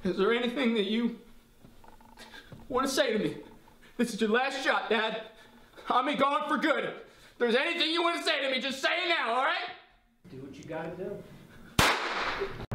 Is there anything that you want to say to me? This is your last shot, Dad. I'm gone for good. If there's anything you want to say to me, just say it now, all right? Do what you gotta do.